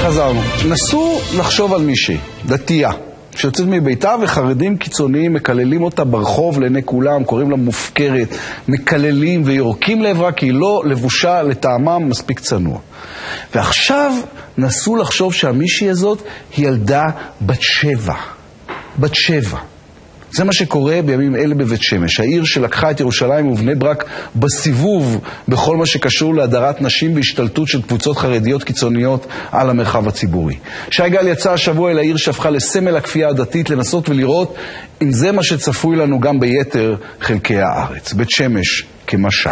חזרנו. נסו לחשוב על מישהי, דתייה, שיוצאת מביתה וחרדים קיצוניים מקללים אותה ברחוב לעיני כולם, קוראים לה מופקרת, מקללים ויורקים לעברה כי היא לא לבושה לטעמם מספיק צנוע. ועכשיו נסו לחשוב שהמישהי הזאת היא ילדה בת 7. בת 7. זה מה שקורה בימים אלה בבית שמש, העיר שלקחה את ירושלים ובני ברק בסיבוב בכל מה שקשור להדרת נשים בהשתלטות של קבוצות חרדיות קיצוניות על המרחב הציבורי. שי גל יצא השבוע אל העיר שהפכה לסמל הכפייה הדתית, לנסות ולראות אם זה מה שצפוי לנו גם ביתר חלקי הארץ. בית שמש כמשל.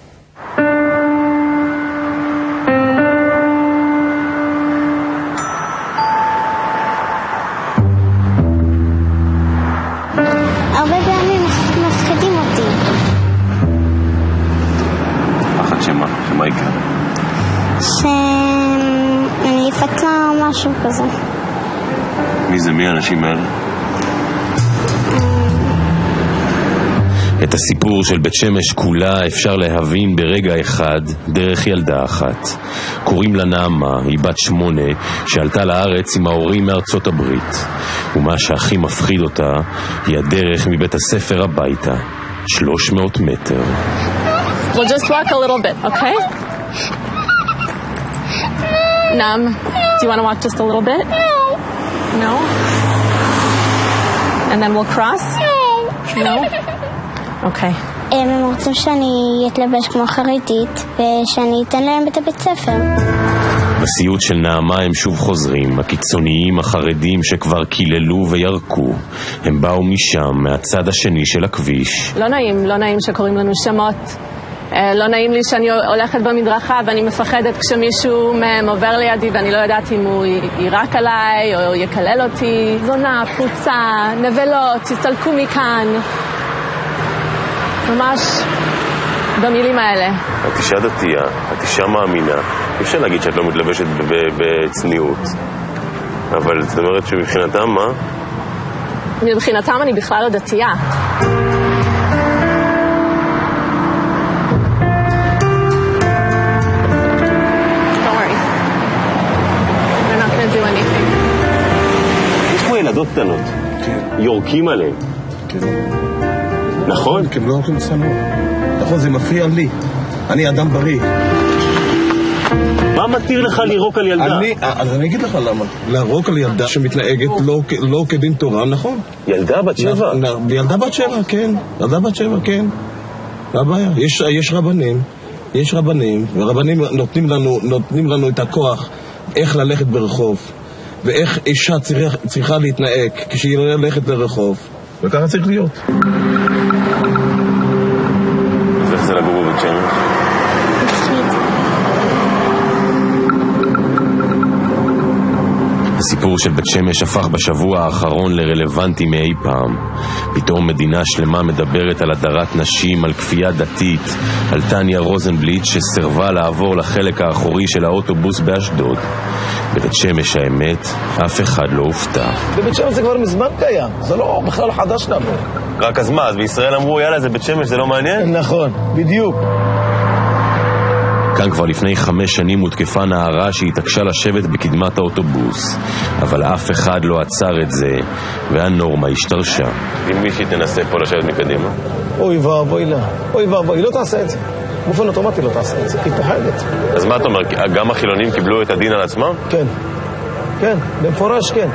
שמה יקרה? שאני אפתלה או משהו כזה. מי זה? מי האנשים האלה? את הסיפור של בית שמש כולה אפשר להבין ברגע אחד דרך ילדה אחת. קוראים לה נעמה, היא בת 8 שעלתה לארץ עם ההורים מארצות הברית. ומה שהכי מפחיד אותה היא הדרך מבית הספר הביתה, 300 מטר. We'll just walk a little bit, okay? Nam, do you want to walk just a little bit? No? And then we'll cross? No? Okay. הם רוצים שאני אתלבש כמו חרדית ושאני אתן להם את הבית ספר. בסיוט של נעמה הם שוב חוזרים, הקיצוניים החרדים שכבר קיללו וירקו. הם באו משם, מהצד השני של הכביש. לא נעים שקוראים לנו שמות. לא נעים לי שאני הולכת במדרכה ואני מפחדת כשמישהו מהם עובר לידי ואני לא יודעת אם הוא יירק עליי או יקלל אותי. זונה, פרוצה, נבלות, תסתלקו מכאן. ממש במילים האלה. את אישה דתייה, את אישה מאמינה. אי אפשר להגיד שאת לא מתלבשת בצניעות. אבל זאת אומרת שמבחינתם מה? מבחינתם אני בכלל לא דתייה. יש פה ילדות קטנות. יורקים עליהם. נכון? כי הם לא הולכים צנוע. נכון, זה מפריע לי. אני אדם בריא. מה מתיר לך לירוק על ילדה? אז אני אגיד לך למה. לירוק על ילדה שמתנהגת לא כדין תורה, נכון? ילדה בת 7? ילדה בת 7, כן. ילדה בת 7, כן. לא הבעיה. יש רבנים, ורבנים נותנים לנו את הכוח איך ללכת ברחוב. ואיך אישה צריכה להתנהג כשהיא הולכת לרחוב. וככה צריך להיות. אז איך זה לגור בבית שמש? הסיפור של בית שמש הפך בשבוע האחרון לרלוונטי מאי פעם. פתאום מדינה שלמה מדברת על הדרת נשים, על כפייה דתית, על טניה רוזנבליט שסרבה לעבור לחלק האחורי של האוטובוס באשדוד. בבית שמש האמת, אף אחד לא הופתע. בבית שמש זה כבר מזמן קיים, זה לא בכלל חדש לנו. רק אז מה? אז בישראל אמרו יאללה זה בית שמש, זה לא מעניין? נכון, בדיוק. כאן כבר לפני 5 שנים הותקפה נערה שהתעקשה לשבת בקדמת האוטובוס, אבל אף אחד לא עצר את זה, והנורמה השתרשה. אם מישהי תנסה פה לשבת מקדימה? אוי ואבוי לה, היא לא תעשה את זה. באופן אוטומטי לא תעשה את זה, היא פוחדת. אז מה אתה אומר, גם החילונים קיבלו את הדין על עצמם? כן, במפורש כן.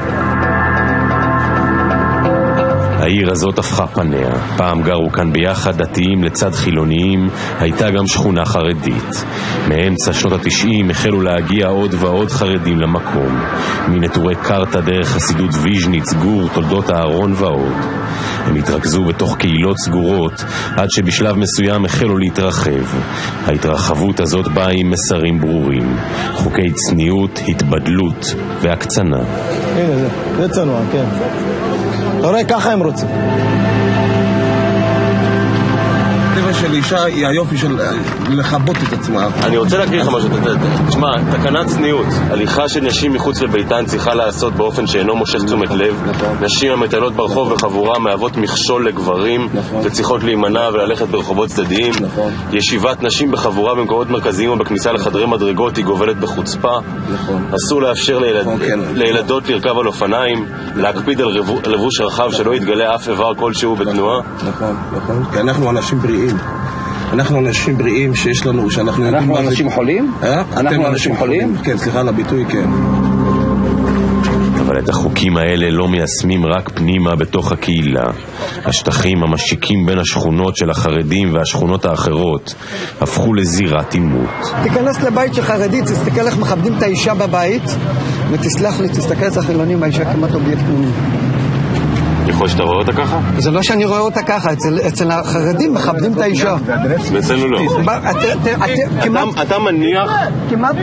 העיר הזאת הפכה פניה. פעם גרו כאן ביחד דתיים לצד חילוניים, הייתה גם שכונה חרדית. מאמצע שנות ה-90 החלו להגיע עוד ועוד חרדים למקום. מנטורי קרטה דרך חסידות ויז'ניץ, גור, תולדות הארון ועוד. הם התרכזו בתוך קהילות סגורות, עד שבשלב מסוים החלו להתרחב. ההתרחבות הזאת באה עם מסרים ברורים. חוקי צניעות, התבדלות והקצנה. הנה זה צנוע, כן. אתה רואה, ככה הם רוצים. הטבע של אישה היא היופי של לחבות את עצמה. אני רוצה להקריא לך משהו. תשמע, תקנת צניעות. הליכה של נשים מחוץ לביתן צריכה לעשות באופן שאינו מושך תשומת לב. נשים המטיילות ברחוב בחבורה מהוות מכשול לגברים וצריכות להימנע וללכת ברחובות צדדיים. ישיבת נשים בחבורה במקומות מרכזיים או בכניסה לחדרי מדרגות היא גובלת בחוצפה. אסור לאפשר לילדות לרכב על אופניים, להקפיד על לבוש רחב שלא יתגלה אף איבר כלשהו בתנועה. נכון, כי אנחנו אנשים בריאים. אנחנו אנשים בריאים שיש לנו, שאנחנו... אנחנו אנשים חולים? אנחנו אנשים חולים? כן, סליחה על הביטוי, כן. אבל את החוקים האלה לא מיישמים רק פנימה בתוך הקהילה. השטחים המשיקים בין השכונות של החרדים והשכונות האחרות הפכו לזירת עימות. תיכנס לבית של חרדי, תסתכל איך מכבדים את האישה בבית, ותסלח לי, תסתכל את החילונים, האישה כמעט אובייקט מיני. יכול שאתה רואה אותה ככה? זה לא שאני רואה אותה ככה, אצל החרדים מכבדים את האישה. ואצלנו לא. אתה מניח? כמעט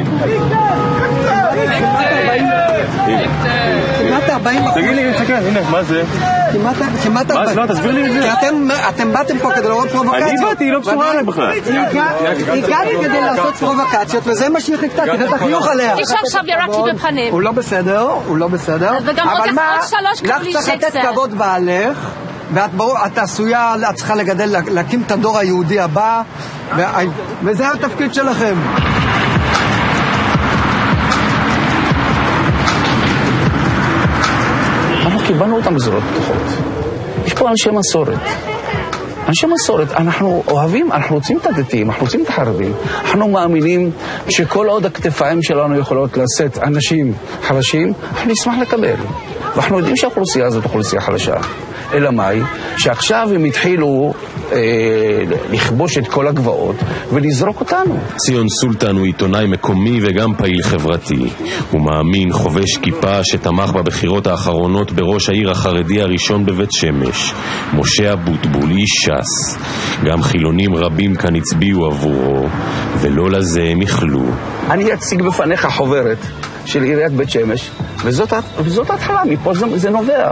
40%. תגיד לי, תסתכל, הנה, מה זה? כמעט 40%. לא, תסביר לי את זה. כי אתם באתם פה כדי לראות פרובוקציות. אני באתי, היא לא קשורה עליי בכלל. הגעתי כדי לעשות פרובוקציות, וזה מה שהיא חיכתה, כדי תחיוך עליה. אישה עכשיו ירקתי בפנים. הוא לא בסדר, הוא לא בסדר. וגם עוד 3 קבלי לך צריך לתת כבוד בעלך, ואת עשויה, את צריכה לגדל, להקים את הדור היהודי הבא, וזה התפקיד שלכם. אנחנו קיבלנו אותם בזרועות פתוחות. יש פה אנשי מסורת. אנשי מסורת, אנחנו אוהבים, אנחנו רוצים את הדתיים, אנחנו רוצים את החרדים. אנחנו מאמינים שכל עוד הכתפיים שלנו יכולות לשאת אנשים חלשים, אנחנו נשמח לקבל. ואנחנו יודעים שהאוכלוסייה הזאת אוכלוסייה חלשה. אלא מאי? שעכשיו הם התחילו לכבוש את כל הגבעות ולזרוק אותנו. ציון סולטן הוא עיתונאי מקומי וגם פעיל חברתי. הוא מאמין, חובש כיפה שתמך בבחירות האחרונות בראש העיר החרדי הראשון בבית שמש, משה אבוטבול, איש ש"ס. גם חילונים רבים כאן הצביעו עבורו, ולא לזה הם יכלו. אני אציג בפניך חוברת של עיריית בית שמש, וזאת ההתחלה, מפה זה נובע.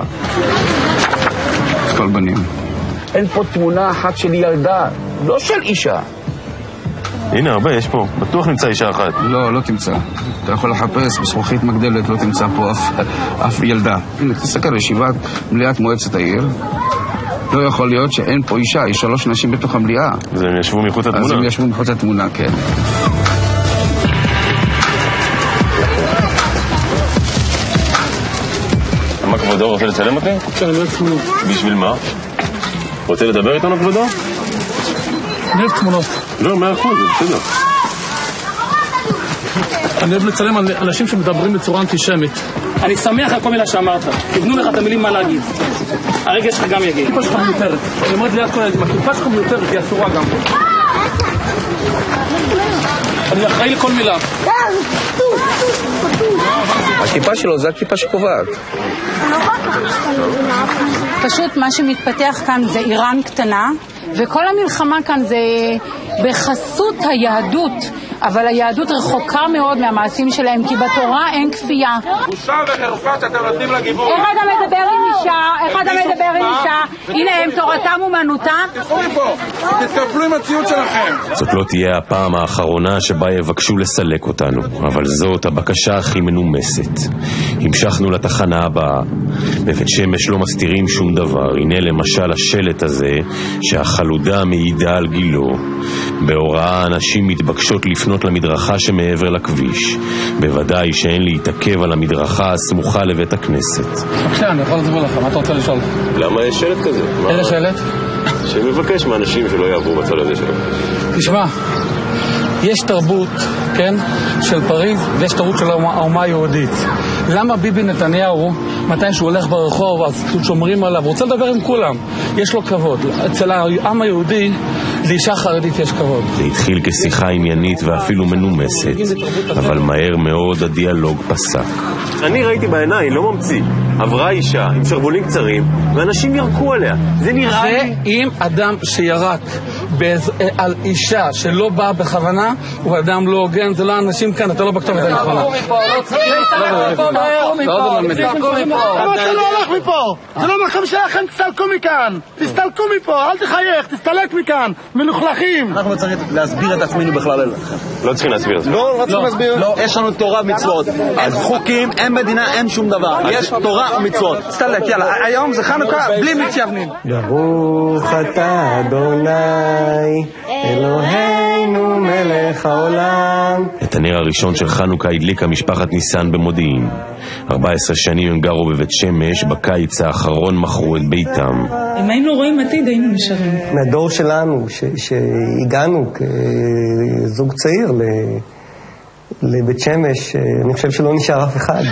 כל בנים. אין פה תמונה אחת של ילדה, לא של אישה. הנה, הרבה, יש פה. בטוח נמצא אישה אחת. לא תמצא. אתה יכול לחפש בזכוכית מגדלת, לא תמצא פה אף ילדה. הנה, תסתכל, ישיבת מליאת מועצת העיר. לא יכול להיות שאין פה אישה, יש 3 נשים בתוך המליאה. אז הם ישבו מחוץ לתמונה? אז הם ישבו מחוץ לתמונה, כן. מה כבודו, רוצה לצלם אותי? כן, אני אוהב תמונות. בשביל מה? רוצה לדבר איתנו כבודו? אני אוהב תמונות. לא, 100%, זה בסדר. אני אוהב לצלם אנשים שמדברים בצורה אנטישמית. אני שמח על כל מילה שאמרת. תבנו לך את המילים מה להגיד. הרגע שלך גם יגיד. הכיפה שלך מיותרת. אני אומרת ליד כל הילדים, הכיפה שלך מיותרת, היא אסורה גם. אני אחראי לכל מילה. הכיפה שלו זה הכיפה שקובעת. פשוט מה שמתפתח כאן זה איראן קטנה, וכל המלחמה כאן זה בחסות היהדות, אבל היהדות רחוקה מאוד מהמעשים שלהם, כי בתורה אין כפייה. בושה וחרפה שאתם נותנים לגיבור. איך אתה מדבר עם אישה? הנה הם תורתם אומנותם. תתקפלו עם הציוד שלכם. זאת לא תהיה הפעם האחרונה שבה יבקשו לסלק אותנו, אבל זאת הבקשה הכי מנומסת. המשכנו לתחנה הבאה. בבית שמש לא מסתירים שום דבר. הנה למשל השלט הזה שהחלודה מעידה על גילו. בהוראה אנשים מתבקשות לפנות למדרכה שמעבר לכביש. בוודאי שאין להתעכב על המדרכה הסמוכה לבית הכנסת. בבקשה, אני יכול לדבר לך, מה אתה רוצה לשאול? למה יש שלט כזה? איזה שלט? שמבקש מאנשים שלא יעברו בצד הזה שלו. תשמע, יש תרבות, כן, של פריז, ויש תרבות של האומה היהודית. למה ביבי נתניהו, מתי שהוא הולך ברחוב, אז שומרים עליו, רוצה לדבר עם כולם, יש לו כבוד. אצל העם היהודי, לאישה חרדית יש כבוד. זה התחיל כשיחה עניינית ואפילו מנומסת, אבל מהר מאוד הדיאלוג פסק. אני ראיתי בעיניים, לא ממציא. עברה אישה עם שרבולים קצרים, ואנשים ירקו עליה. זה נראה לי... ואם אדם שירק על אישה שלא באה בכוונה, הוא אדם לא הוגן, זה לא אנשים כאן, אתה לא בכתובת הנכונה. אתה לא הולך מפה, זה לא מקום שלכם, תסתלקו מכאן. תסתלקו מפה, אל תחייך, תסתלק מכאן, מלוכלכים. אנחנו צריכים להסביר את עצמנו בכלל אליכם. לא צריכים להסביר את זה. לא צריכים להסביר. יש לנו תורה ומצוות. אין חוקים, אין מדינה, אין שום דבר. יש תורה ומצוות. תסתלק, יאללה, היום זה חנוכה בלי מתייוונים. ברוך אתה אדוני אלוהינו מלך העולם. את הנר הראשון של חנוכה הדליקה משפחת ניסן במודיעין. 14 שנים הם גרו בבית שמש, בקיץ האחרון מכרו את ביתם. אם היינו רואים עתיד היינו נשארים. מהדור שלנו שהגענו כזוג צעיר לבית שמש, אני חושב שלא נשאר אף אחד.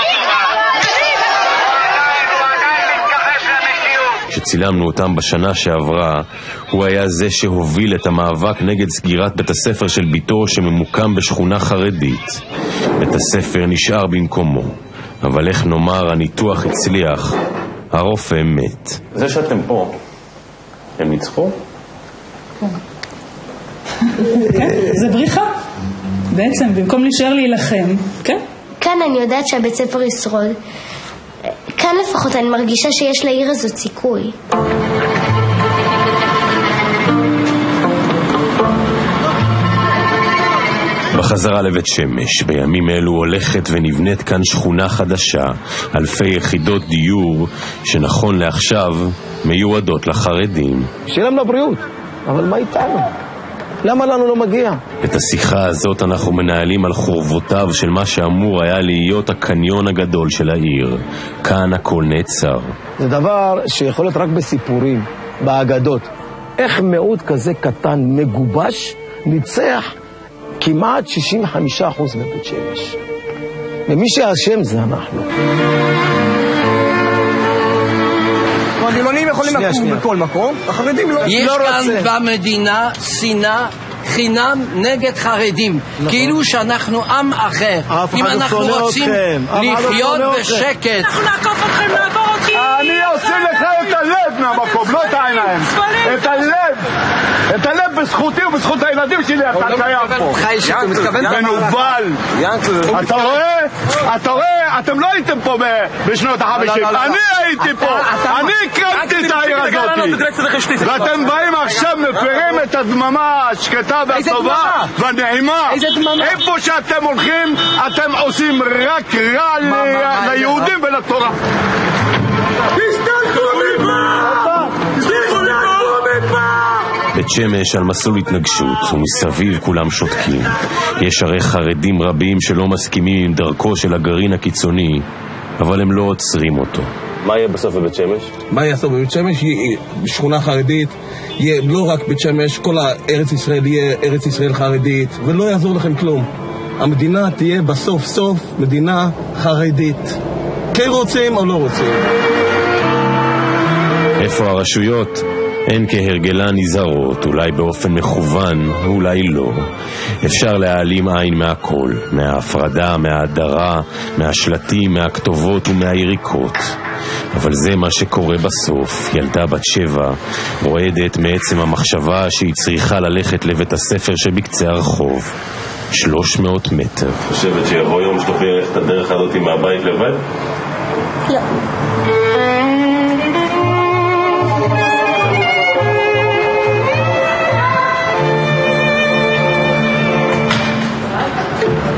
כשצילמנו אותם בשנה שעברה, הוא היה זה שהוביל את המאבק נגד סגירת בית הספר של ביתו שממוקם בשכונה חרדית. בית הספר נשאר במקומו, אבל איך נאמר, הניתוח הצליח, הרופא מת. זה שאתם פה, הם ניצחו? כן, זה בריחה. בעצם, במקום להישאר להילחם, כן? כאן אני יודעת שהבית ספר ישרוד. כאן לפחות אני מרגישה שיש לעיר הזאת סיכוי. בחזרה לבית שמש, בימים אלו הולכת ונבנית כאן שכונה חדשה, אלפי יחידות דיור שנכון לעכשיו מיועדות לחרדים. שיהיה להם לבריאות, אבל מה איתנו? למה לנו לא מגיע? את השיחה הזאת אנחנו מנהלים על חורבותיו של מה שאמור היה להיות הקניון הגדול של העיר. כאן הכל נעצר. זה דבר שיכול להיות רק בסיפורים, באגדות. איך מיעוט כזה קטן מגובש ניצח כמעט 65% מבית שמש. ומי שהשם זה אנחנו. הגילונים יכולים לקום בכל מקום, החרדים לא. יש כאן במדינה שנאה חינם נגד חרדים, כאילו שאנחנו עם אחר. אם אנחנו רוצים לחיות בשקט, אנחנו נעקוף אתכם, נעבור אותי. אני אוציא לך את הלב מהמקום, לא את העיניים. את הלב. את הלב בזכותי ובזכות הילדים שלי אתה קיים פה. מנובל. אתה רואה? אתם לא הייתם פה בשנות ה-50. אני הייתי פה. אני הקמתי את העיר הזאת. ואתם באים עכשיו מפרים את הדממה השקטה והטובה והנעימה. איפה שאתם הולכים אתם עושים רק רע ליהודים ולתורה. תסתלקו מפה! תסתלקו מפה! בית שמש על מסלול התנגשות, ומסביב כולם שותקים. יש הרי חרדים רבים שלא מסכימים עם דרכו של הגרעין הקיצוני, אבל הם לא עוצרים אותו. מה יהיה בסוף בבית שמש? מה יהיה בסוף בבית שמש? יהיה שכונה חרדית, יהיה לא רק בית שמש, כל הארץ ישראל יהיה ארץ ישראל חרדית, ולא יעזור לכם כלום. המדינה תהיה בסוף סוף מדינה חרדית. כן רוצים או לא רוצים? איפה הרשויות? אין כהרגלן נזהרות, אולי באופן מכוון, אולי לא. אפשר להעלים עין מהכל, מההפרדה, מההדרה, מהשלטים, מהכתובות ומהיריקות. אבל זה מה שקורה בסוף. ילדה בת 7 רועדת מעצם המחשבה שהיא צריכה ללכת לבית הספר שבקצה הרחוב. 300 מטר. חושבת שיבוא יום שתוכלי ללכת את הדרך הזאת מהבית לבד? לא.